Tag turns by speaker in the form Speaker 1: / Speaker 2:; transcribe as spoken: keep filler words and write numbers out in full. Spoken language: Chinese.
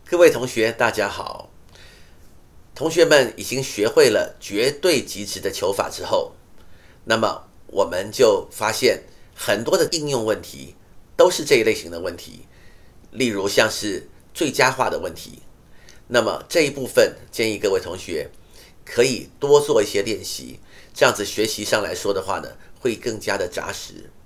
Speaker 1: 各位同学，大家好。同学们已经学会了绝对极值的求法之后，那么我们就发现很多的应用问题都是这一类型的问题，例如像是最佳化的问题。那么这一部分建议各位同学可以多做一些练习，这样子学习上来说的话呢，会更加的扎实。